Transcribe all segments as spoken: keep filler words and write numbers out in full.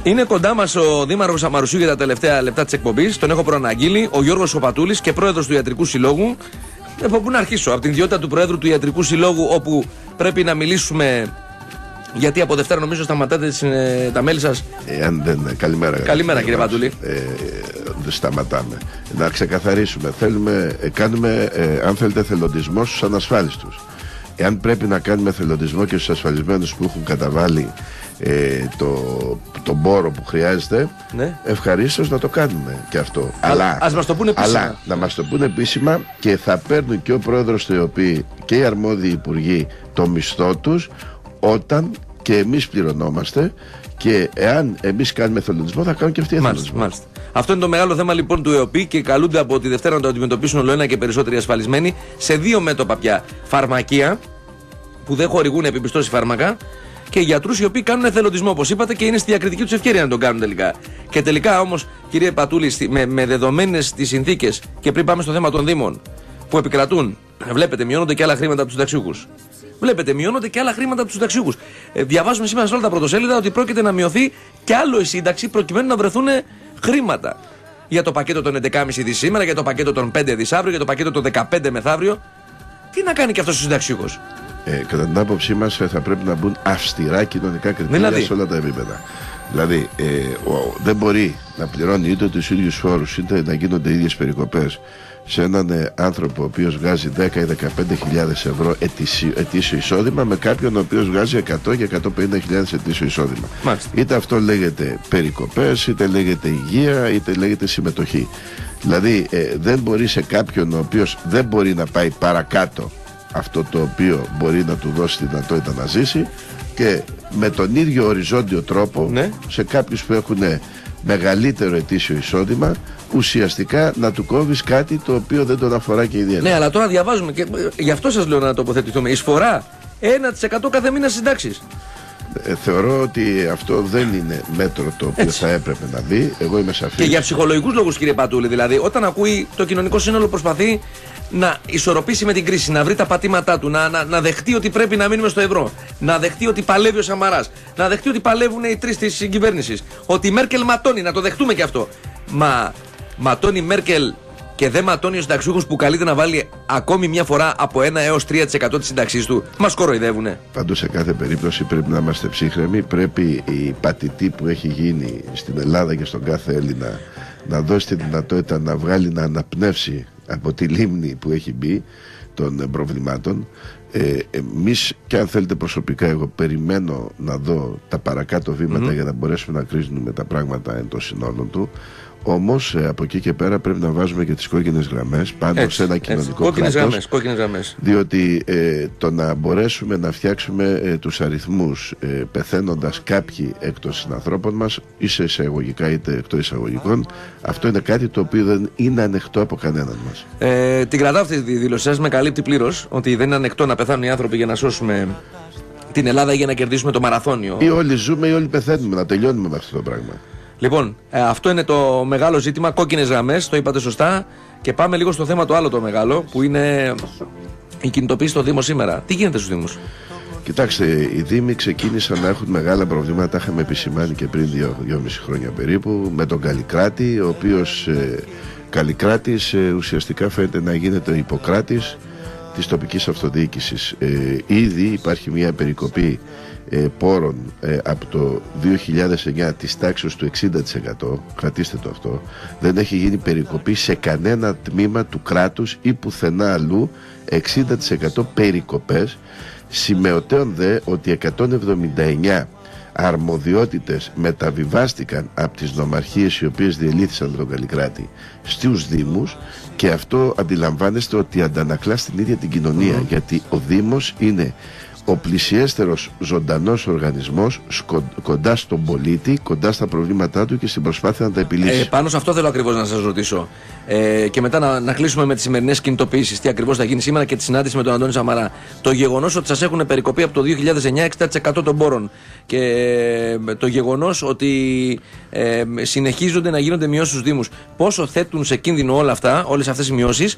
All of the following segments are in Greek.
Είναι κοντά μας ο Δήμαρχος Αμαρουσίου για τα τελευταία λεπτά της εκπομπής. Τον έχω προαναγγείλει, ο Γιώργος Κοπατούλης και πρόεδρος του Ιατρικού Συλλόγου. Από πού να αρχίσω, από την ιδιότητα του Προέδρου του Ιατρικού Συλλόγου, όπου πρέπει να μιλήσουμε. Γιατί από Δευτέρα νομίζω σταματάτε ε, τα μέλη σας. Εάν δεν. Καλημέρα, Καλημέρα κύριε Πατούλη. Ε, δεν σταματάμε. Να ξεκαθαρίσουμε. Θέλουμε, ε, κάνουμε, ε, αν θέλετε, εθελοντισμό στους ανασφάλιστους. Εάν πρέπει να κάνουμε εθελοντισμό και στους ασφαλισμένους που έχουν καταβάλει ε, το, τον πόρο που χρειάζεται, ναι, ευχαρίστως να το κάνουμε και αυτό. Α, αλλά, ας μας το πούνε επίσημα. Αλλά να μας το πούνε επίσημα και θα παίρνουν και ο πρόεδρος του ΕΟΠΗ και οι αρμόδιοι υπουργοί το μισθό τους όταν και εμείς πληρωνόμαστε, και εάν εμείς κάνουμε εθελοντισμό θα κάνουν και αυτοί εθελοντισμό. Μάλιστα, μάλιστα. Αυτό είναι το μεγάλο θέμα λοιπόν του ΕΟΠΗ και καλούνται από τη Δευτέρα να το αντιμετωπίσουν όλο ένα και περισσότεροι ασφαλισμένοι σε δύο μέτωπα πια. Φαρμακεία που δεν χορηγούν επιπιστώσει φάρμακα και γιατρούς οι οποίοι κάνουν εθελοντισμό, όπως είπατε, και είναι στη διακριτική τους ευκαιρία να τον κάνουν τελικά. Και τελικά όμως, κύριε Πατούλη, με, με δεδομένες τις συνθήκες, και πριν πάμε στο θέμα των Δήμων που επικρατούν, βλέπετε, μειώνονται και άλλα χρήματα από τους συνταξιούχους. Βλέπετε, μειώνονται και άλλα χρήματα από τους συνταξιούχους. Ε, διαβάζουμε σήμερα σε όλα τα πρωτοσέλιδα ότι πρόκειται να μειωθεί και άλλο η σύνταξη προκειμένου να βρεθούν χρήματα. Για το πακέτο των έντεκα κόμμα πέντε δις σήμερα, για το πακέτο των πέντε δις αύριο, για το πακέτο των δεκαπέντε μεθαύριο. Τι να κάνει και αυτός ο συνταξιούχος? Ε, κατά την άποψή μας θα πρέπει να μπουν αυστηρά κοινωνικά κριτήρια δηλαδή σε όλα τα επίπεδα. Δηλαδή ε, ο, δεν μπορεί να πληρώνει είτε τους ίδιους φόρους είτε να γίνονται ίδιες περικοπές σε έναν ε, άνθρωπο ο οποίος βγάζει δέκα ή δεκαπέντε χιλιάδες ευρώ ετήσιο, ετήσιο εισόδημα, με κάποιον ο οποίος βγάζει εκατό και εκατόν πενήντα χιλιάδες ετήσιο εισόδημα. Μάλιστα. Είτε αυτό λέγεται περικοπές, είτε λέγεται υγεία, είτε λέγεται συμμετοχή. Δηλαδή ε, δεν μπορεί σε κάποιον ο οποίος δεν μπορεί να πάει παρακάτω αυτό το οποίο μπορεί να του δώσει τη δυνατότητα να ζήσει, και με τον ίδιο οριζόντιο τρόπο, ναι, σε κάποιους που έχουν μεγαλύτερο ετήσιο εισόδημα ουσιαστικά να του κόβεις κάτι το οποίο δεν τον αφορά και ιδιαίτερα. Ναι, αλλά τώρα διαβάζουμε και γι' αυτό σας λέω να τοποθετηθούμε. Εισφορά ένα τοις εκατό κάθε μήνα συντάξεις. Ε, θεωρώ ότι αυτό δεν είναι μέτρο το οποίο έτσι θα έπρεπε να δει. Εγώ είμαι σαφής. Και για ψυχολογικούς λόγους, κύριε Πατούλη, δηλαδή, όταν ακούει το κοινωνικό σύνολο προσπαθεί να ισορροπήσει με την κρίση, να βρει τα πατήματά του, να, να, να δεχτεί ότι πρέπει να μείνουμε στο ευρώ, να δεχτεί ότι παλεύει ο Σαμαράς, να δεχτεί ότι παλεύουν οι τρεις της συγκυβέρνησης, ότι η Μέρκελ ματώνει, να το δεχτούμε και αυτό. Μα ματώνει η Μέρκελ και δεν ματώνει ο συνταξιούχος που καλείται να βάλει ακόμη μια φορά από ένα έως τρία τοις εκατό της σύνταξής του? Μας κοροϊδεύουνε. Πάντως σε κάθε περίπτωση πρέπει να είμαστε ψύχρεμοι. Πρέπει η πατητή που έχει γίνει στην Ελλάδα και στον κάθε Έλληνα να δώσει τη δυνατότητα να βγάλει, να αναπνεύσει από τη λίμνη που έχει μπει των προβλημάτων. Ε, εμείς, και αν θέλετε προσωπικά, εγώ περιμένω να δω τα παρακάτω βήματα mm-hmm. για να μπορέσουμε να κρίνουμε τα πράγματα εν των συνόλων του. Όμως ε, από εκεί και πέρα πρέπει να βάζουμε και τις κόκκινες γραμμές πάνω έτσι, σε ένα κοινωνικό κόκκινες κράτος, γραμμές, κόκκινες γραμμές. Διότι ε, το να μπορέσουμε να φτιάξουμε ε, τους αριθμούς ε, πεθαίνοντας κάποιοι εκ των συνανθρώπων μας, είτε εισαγωγικά είτε εκτός εισαγωγικών, αυτό είναι κάτι το οποίο δεν είναι ανεκτό από κανέναν μας. Ε, την κρατάω αυτή τη δήλωσή σας, με καλύπτει πλήρως ότι δεν είναι ανεκτό να πεθάνουν οι άνθρωποι για να σώσουμε την Ελλάδα ή για να κερδίσουμε το μαραθώνιο. Ή όλοι ζούμε ή όλοι πεθαίνουμε, να τελειώνουμε με αυτό το πράγμα. Λοιπόν, ε, αυτό είναι το μεγάλο ζήτημα, κόκκινες γραμμές, το είπατε σωστά. Και πάμε λίγο στο θέμα το άλλο το μεγάλο, που είναι η κινητοποίηση στο Δήμο σήμερα. Τι γίνεται στους Δήμους? Κοιτάξτε, οι Δήμοι ξεκίνησαν να έχουν μεγάλα προβλήματα, τα είχαμε επισημάνει και πριν δύο, δυόμιση χρόνια περίπου, με τον Καλλικράτη, ο οποίος ε, Καλλικράτης ε, ουσιαστικά φαίνεται να γίνεται ο υποκράτης της τοπικής αυτοδιοίκησης. Ε, ήδη υπάρχει μια περικοπή ε, πόρων ε, από το δύο χιλιάδες εννιά της τάξης του εξήντα τοις εκατό, κρατήστε το αυτό. Δεν έχει γίνει περικοπή σε κανένα τμήμα του κράτους ή πουθενά αλλού, εξήντα τοις εκατό περικοπές. Σημεωτέων δε ότι εκατόν εβδομήντα εννιά αρμοδιότητες μεταβιβάστηκαν από τις νομαρχίες οι οποίες διελήθησαν τον Καλλικράτη στους Δήμους, και αυτό αντιλαμβάνεστε ότι αντανακλά στην ίδια την κοινωνία, mm. γιατί ο Δήμος είναι ο πλησιέστερος ζωντανός οργανισμός κοντά στον πολίτη, κοντά στα προβλήματά του και στην προσπάθεια να τα επιλύσει. Ε, πάνω σε αυτό θέλω ακριβώς να σας ρωτήσω. Ε, και μετά να, να κλείσουμε με τις σημερινές κινητοποιήσεις. Τι ακριβώς θα γίνει σήμερα και τη συνάντηση με τον Αντώνη Σαμαρά. Το γεγονός ότι σας έχουν περικοπεί από το δύο χιλιάδες εννιά εξήντα τοις εκατό των πόρων, και ε, το γεγονός ότι ε, συνεχίζονται να γίνονται μειώσεις στους Δήμους, πόσο θέτουν σε κίνδυνο όλα αυτά, όλες αυτές οι μειώσεις,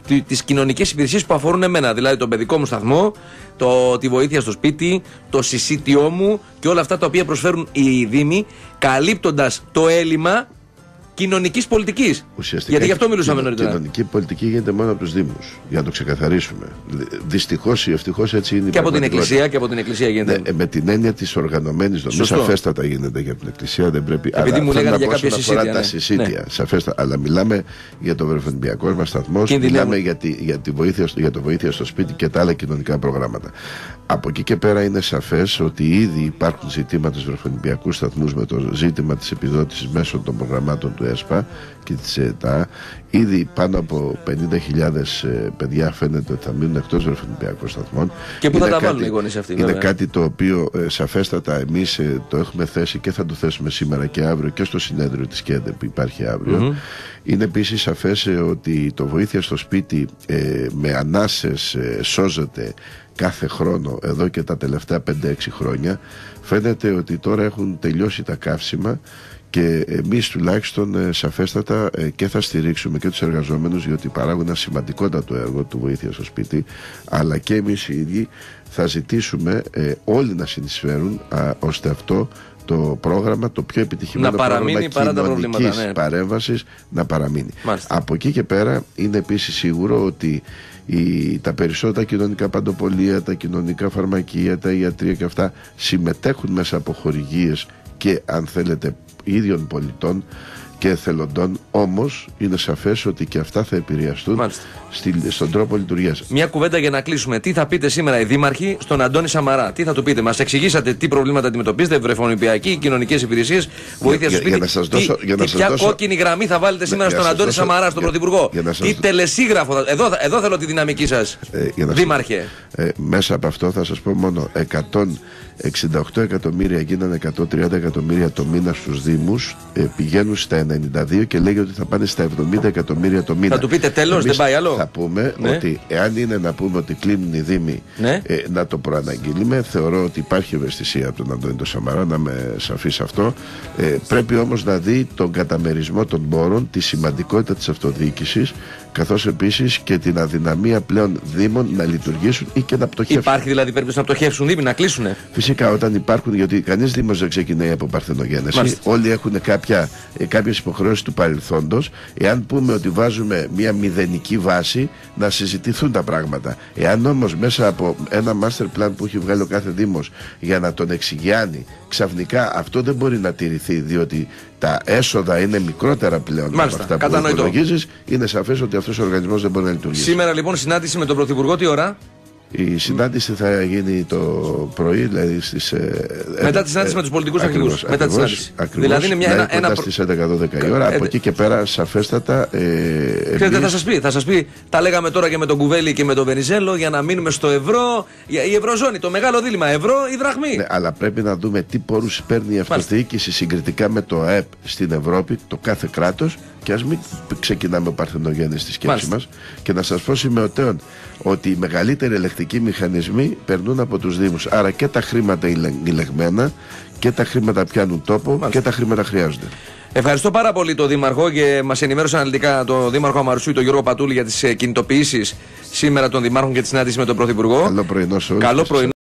τις κοινωνικές υπηρεσίες που αφορούν εμένα. Δηλαδή τον παιδικό μου σταθμό, το, τη βοήθεια στο σπίτι, το συσίτιό μου και όλα αυτά τα οποία προσφέρουν οι Δήμοι, καλύπτοντας το έλλειμμα κοινωνικής πολιτικής. Γιατί γι' αυτό μιλούσαμε νωρίτερα. Η κοινωνική πολιτική γίνεται μόνο από τους Δήμους. Για να το ξεκαθαρίσουμε. Δυστυχώς ή ευτυχώς έτσι είναι. Και από την Εκκλησία, και από την Εκκλησία γίνεται. Ναι, με την έννοια της οργανωμένης δομής, σαφέστατα γίνεται για την Εκκλησία. Δεν πρέπει. Επειδή μου λέγανε για κάποια συσίτια. Ναι. Τα συσίτια, ναι. Σαφέστα. Αλλά μιλάμε για το βρεφονιπιακό μας σταθμό, μιλάμε για, τη, για, τη βοήθεια, για το βοήθεια στο σπίτι και τα άλλα κοινωνικά προγράμματα. Από εκεί και πέρα είναι σαφές ότι ήδη υπάρχουν ζητήματα στους βρεφονιπιακούς σταθμούς με το ζήτημα της επιδότησης μέσω των προγραμμάτων του ΕΣΠΑ και της ΕΤΑ. Ήδη πάνω από πενήντα χιλιάδες παιδιά φαίνεται ότι θα μείνουν εκτός βρεφονιπιακών σταθμών. Και πού θα τα βάλουν οι γονείς αυτοί? Είναι βέβαια κάτι το οποίο ε, σαφέστατα εμείς ε, το έχουμε θέσει και θα το θέσουμε σήμερα και αύριο και στο συνέδριο της ΚΕΔΕ που υπάρχει αύριο. Mm-hmm. Είναι επίσης σαφές ε, ότι το βοήθεια στο σπίτι ε, με ανάσες ε, σώζεται κάθε χρόνο εδώ και τα τελευταία πέντε έξι χρόνια. Φαίνεται ότι τώρα έχουν τελειώσει τα καύσιμα και εμείς τουλάχιστον ε, σαφέστατα ε, και θα στηρίξουμε και τους εργαζόμενους, διότι παράγουν ένα σημαντικότατο έργο του βοήθεια στο σπίτι, αλλά και εμείς οι ίδιοι θα ζητήσουμε ε, όλοι να συνεισφέρουν α, ώστε αυτό το πρόγραμμα, το πιο επιτυχημένο πρόγραμμα κοινωνικής ναι. παρέμβασης να παραμείνει. Μάλιστα. Από εκεί και πέρα είναι επίσης σίγουρο ότι οι, τα περισσότερα κοινωνικά παντοπολία, τα κοινωνικά φαρμακεία, τα ιατρία και αυτά συμμετέχουν μέσα από χορηγίες και αν θέλετε ίδιων πολιτών και εθελοντών, όμως είναι σαφές ότι και αυτά θα επηρεαστούν στη, στον τρόπο λειτουργίας. Μια κουβέντα για να κλείσουμε. Τι θα πείτε σήμερα οι δήμαρχοι στον Αντώνη Σαμαρά? Τι θα του πείτε? Μας εξηγήσατε τι προβλήματα αντιμετωπίζετε, βρεφονιπιακοί, κοινωνικές υπηρεσίες, βοήθεια στο σπίτι. Ποια δώσω... κόκκινη γραμμή θα βάλετε σήμερα ναι, στον Αντώνη δώσω... Σαμαρά, στον για... Πρωθυπουργό? Για σας... Τι τελεσίγραφο. Εδώ, εδώ θέλω τη δυναμική σας, ε, δήμαρχε. Ε, μέσα από αυτό θα σας πω μόνο εκατόν εξήντα οκτώ εκατομμύρια γίνανε εκατόν τριάντα εκατομμύρια το μήνα στους Δήμους, ε, πηγαίνουν στα ενενήντα δύο και λέγει ότι θα πάνε στα εβδομήντα εκατομμύρια το μήνα. Θα του πείτε τέλος, δεν πάει άλλο? Θα πούμε ναι. ότι εάν είναι να πούμε ότι κλείνουν οι Δήμοι ναι. ε, να το προαναγγείλουμε. Θεωρώ ότι υπάρχει ευαισθησία από τον Αντώνη τον Σαμαρά, να με σαφής αυτό. Ε, πρέπει όμως να δει τον καταμερισμό των πόρων, τη σημαντικότητα της αυτοδιοίκησης, καθώς επίσης και την αδυναμία πλέον Δήμων να λειτουργήσουν ή και να πτωχεύσουν. Υπάρχει δηλαδή περίπτωση να πτωχεύσουν Δήμοι, να κλείσουνε? Φυσικά, όταν υπάρχουν, γιατί κανείς Δήμος δεν ξεκινάει από παρθενογένεση. Μάλιστα. Όλοι έχουν κάποια, ε, κάποιες υποχρεώσεις του παρελθόντος. Εάν πούμε ότι βάζουμε μια μηδενική βάση, να συζητηθούν τα πράγματα. Εάν όμως μέσα από ένα master plan που έχει βγάλει ο κάθε Δήμος για να τον εξηγιάνει, ξαφνικά αυτό δεν μπορεί να τηρηθεί, διότι τα έσοδα είναι μικρότερα πλέον. Μάλιστα, από αυτά που υπολογίζεις, είναι σαφές ότι αυτός ο οργανισμός δεν μπορεί να λειτουργήσει. Σήμερα λοιπόν συνάντηση με τον Πρωθυπουργό, τι ώρα? Η συνάντηση θα γίνει το πρωί, δηλαδή στις, ε, μετά τη συνάντηση ε, με τους πολιτικούς αρχηγούς. Μετά τη συνάντηση. Ακριβώς, δηλαδή είναι μια, ένα, ένα προ... στις έντεκα δώδεκα η ώρα. Ε, από εκεί και πέρα, σαφέστατα. Ε, εμείς... θα, σας πει, θα σας πει, τα λέγαμε τώρα και με τον Κουβέλη και με τον Βενιζέλο για να μείνουμε στο ευρώ, η ευρωζώνη, το μεγάλο δίλημμα, ευρώ ή δραχμή. Ναι, αλλά πρέπει να δούμε τι πόρους παίρνει η αυτοδιοίκηση συγκριτικά με το ΑΕΠ στην Ευρώπη, το κάθε κράτος. Και ας μην ξεκινάμε παρθενογένειες στη σκέψη μας. Και να σας πω σημειωτέων ότι οι μεγαλύτεροι ελεκτικοί μηχανισμοί περνούν από τους Δήμους. Άρα και τα χρήματα ηλεγμένα και τα χρήματα πιάνουν τόπο. Μάλιστα. Και τα χρήματα χρειάζονται. Ευχαριστώ πάρα πολύ τον Δήμαρχο και μας ενημέρωσε αναλυτικά τον Δήμαρχο Αμαρουσίου, τον Γιώργο Πατούλη, για τις κινητοποιήσεις σήμερα των Δημάρχων και τη συνάντηση με τον Πρωθυπουργό. Καλό πρωινό σε όλους. Καλό πρωινό.